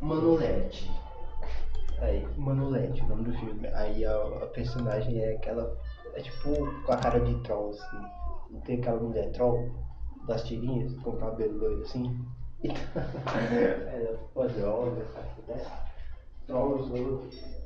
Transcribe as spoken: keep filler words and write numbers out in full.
Manolete. Aí, Manolete, o nome do filme. Aí a, a personagem é aquela. É tipo com a cara de troll, assim. Não tem aquela mulher troll das tirinhas, com cabelo loiro assim. Ela é poderosa, essa mulher. Trolls,